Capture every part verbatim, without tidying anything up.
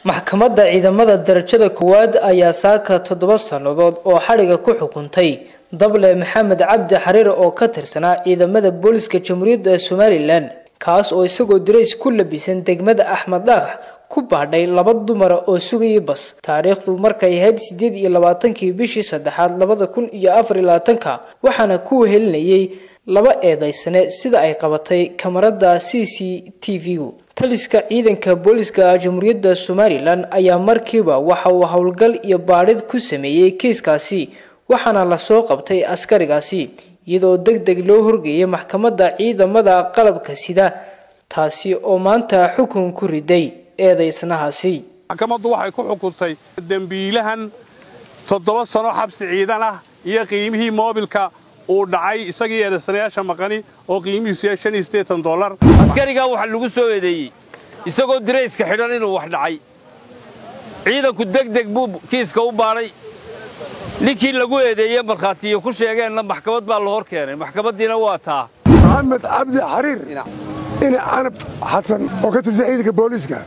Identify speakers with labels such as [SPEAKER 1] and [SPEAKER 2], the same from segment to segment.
[SPEAKER 1] maxkamadda ciidamada darajada koowaad ayaa saaka toddoba sanadood oo xariga ku xukuntay dable maxamed cabdi xariir oo ka tirsanaa ciidamada booliska jamhuuriyadda Soomaaliland kaas oo isagoo dirays ku labisan degmada Axmed Dhagax ku baadhay laba dumar oo sugayay bas taariikhdu markay ahayd sideed iyo labaatan-kii bishii saddexaad labada kun iyo afar iyo labaatan-ka waxaana ku helinayay laba eedaysane sida ay qabatay kamarada C C T V-gu taliska ciidanka booliska jamhuuriyadda Soomaaliland ayaa markiiba waxa uu howlgal iyo baadhid ku sameeyay kiiskaasi waxaana la soo qabtay askarigaasi iyadoo degdeg loo horgeeyay maxkamadda ciidamada qalabka sida taasi oo maanta xukun ku riday eedaysanahaasi
[SPEAKER 2] maxkamaddu waxay ku xukuntay dambiilahan toddoba sano xabsi ciidan ah iyo qiimihii moobilka uu dhacay isagii eedaysanayaasha maqani oo qiimihiisu yahay shan iyo siddeetan dollar
[SPEAKER 3] askariga waxa lagu soo eedeeyay isagoo dirayska xidhan inuu wax dhacay ciidanku degdeg buu kiiska u baaray ninkii lagu eedeeyay markhaatiyo ku sheegeenna maxkamad baa la hor keenay maxkamadiina waa taa
[SPEAKER 4] maxamed cabdi xariir ina canab xasan oo ka tirsan ciidanka booliska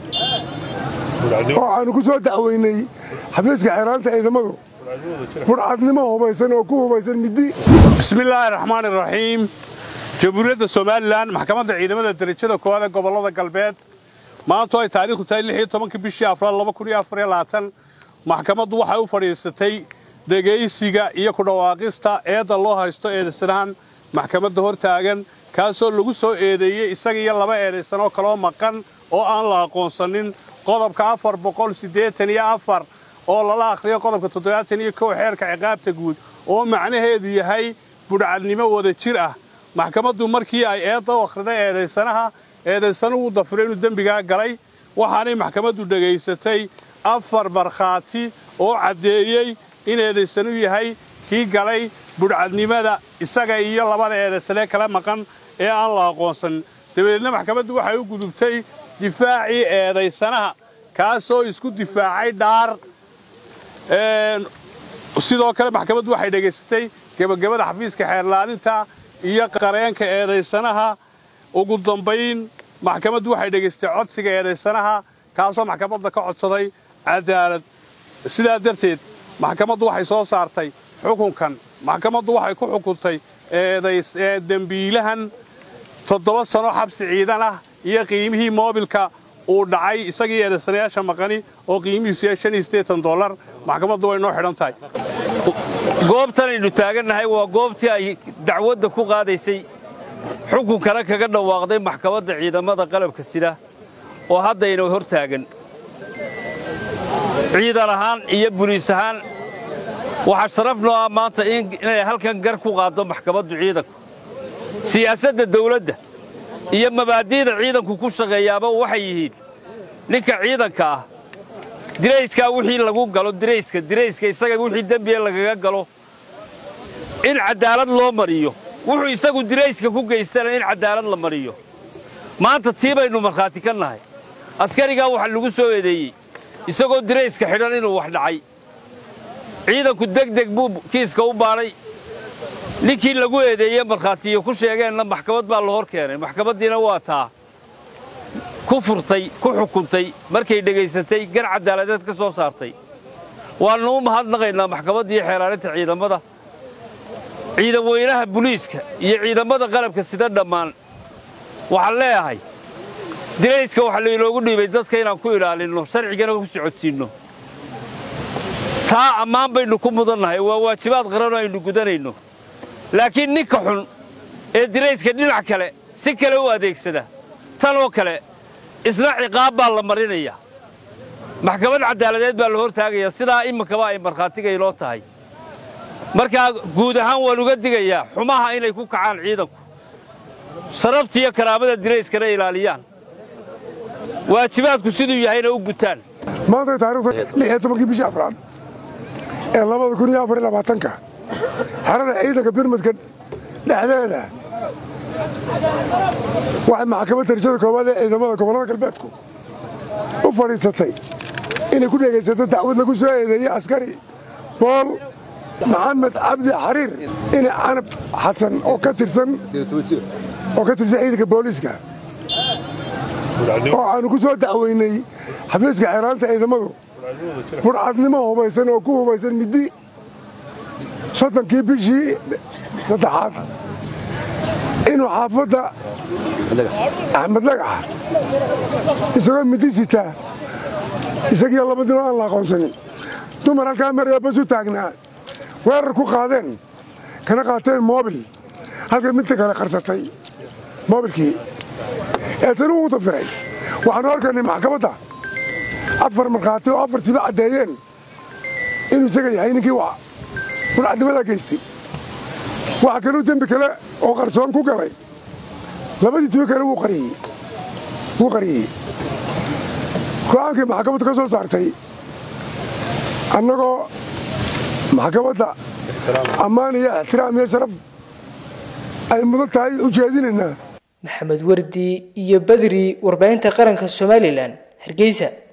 [SPEAKER 4] oo aanu ku soo dacweynay xafiiska xeeraanta ciidamadu burcadnimo hubaysan oo ku hubaysan midi
[SPEAKER 2] bismillaahi raxmaani raxiim jamhuuriyadda Soomaaliland maxkamadda ciidamada darajada koowaad ee gobolada galbeed maanta ay taariikhdu tahay lix iyo toban bishii Abriil laba kun iyo afar iyo labaatan maxkamaddu waxay u fadhiisatay dhageysiga iyo ku dhawaaqista eeda loo haysto eedaysanahan maxkamadda hor taagan kaasoo lagu soo eedeeyay isaga iyo laba eedaysan oo kala maqan oo aan la aqoonsanin qodobka afar boqol siddeetan iyo afar oo lala akhriyo qodobka toddobaatan iyo kow xeerka ciqaabta guud oo macnaheedu yahay budhcadnimo wada jir ah maxkamaddu markii ay eedda u akhriday eedaysanaha eedaysanuhu dafiray inuu dembigaa galay waxaanay maxkamaddu dhageysatay afar markhaati oo caddeeyey in eedaysanu yahay kii galay budhcadnimada isaga iyo labada eedaysanee kala maqan ee aan la aqoonsanin dabadeedna maxkamaddu waxay u gudubtay difaacii eedaysanaha kaasoo isku difaacay dhaar sidoo kale maxkamaddu waxay dhageysatay gabagabada xafiiska xeerlaalinta iyo qareenka eedaysanaha ugu dambayn maxkamaddu waxay dhageystay codsiga eedaysanaha kaasoo maxkamadda ka codsaday cadaalad sidaa darteed maxkamaddu waxay soo saartay xukunkan maxkamaddu waxay ku xukuntay dambiilahan toddoba sano xabsi ciidan ah iyo qiimihii moobilka uu dhacay isagii eedaysanayaasha maqani oo qiimihiisu yahay shan iyo siddeetan dollar maxkamaddu way noo xidhan tahay
[SPEAKER 3] goobtanaynu taagannahay waa goobtii ay dacwadda ku qaadaysay xukunkana kaga dhawaaqday maxkamadda ciidamada qalabka sida oo haddayna hor taagan ciidan ahaan iyo buliis ahaan waxaa sharaf noo ah maanta inay halkan gar ku qaaddo maxkamaddu ciidanku siyaasadda dawladda iyo mabaadi'da ciidanku ku shaqeeyaaba waxay yihiin ninka ciidanka ah dirayskaa wixii lagu galo dirayska dirayska isaga wixii dembiye lagaga galo in cadaalad loo mariyo wuxuu isagu dirayska ku geystana in cadaalad la mariyo maanta tii baynu markhaati ka nahay askarigaa waxaa lagu soo eedeeyey isagoo dirayska xidhan inuu wax dhacay ciidanku degdeg buu kiiska u baadhay ninkii lagu eedeeyay markhaatiyo ku sheegeenna maxkamad baa la hor keenay maxkamadiina waa taa ku furtay ku xukuntay markay dhageysatay gar cadaaladeed ka soo saartay waanu u mahadnaqaynaa maxkamaddii xeeraarinta ciidamada ciidan weynaha booliiska iyo ciidamada qalabka sida dhammaan waxaan leeyahay dirayska waxa laynoogu dhiibay dadka inaan ku ilaalinno sharcigana ku socodsiinno taa ammaan baynu ku mudannahay waa waajibaad qaran oo aynu gudanayno laakiin ninka xun ee dirayska dhinac kale si kale u adeegsada tan oo kale isla ciqaab baa la marinaya maxkamad cadaaladeed baa la hor taagaya sidaa iminkaba ay markhaatiga inoo tahay markaa guud ahaan waan uga digayaa xumaha inay ku kacaan ciidanku sharafta iyo karaamada dirayskana ilaaliyaan waajibaadku siduu yahayna u gutaan
[SPEAKER 4] maanta taariikhdu lix iyo toban bishii Abriil ee laba kun iyo afar iyo labaatan-ka xarada ciidanka birmadka dhexdeeda waxay maxkamadda darajada koowaad ee ciidamada gobolada galbeedku u fadhiisatay inay ku dhageysato dacwad lagu soo eedeeyay askari bool maxamed cabdi xariir ina canab xasan oo ka tirsan oo ka tirsan ciidanka booliska oo aanu ku soo dacweynay xafiiska xeeraanta ciidamadu burcadnimo hubaysan oo ku hubaysan midi soddonkii bishii saddexaad inuu xaafadda axmed lagax isagoo midi sitaa isagiyo labadino aan la aqoonsanin dumar halkaa maraya bas u taagnaa weerar ku qaadeen kana qaateen moobil halka midta kale qarsatay moobilkii ee tani ugu dafiray waxaanu arkaynay maxkamadda afar markhaati oo afartiiba caddeeyeen inuu isaga yahay ninkii waa burcadnimadaa geystay waxa kaluu dembi kale oo qarsoon ku galay labadii tibo kale wuu qariyey wuu qariyey go'aankii maxkamaddu ka soo saartay annagoo maxkamadda ammaan iyo ixtiraam iyo sharaf ay mudan tahay u jeedinaynaa
[SPEAKER 1] maxamed wardi iyo badri warbaahinta qaranka Soomaaliland Hargeysa.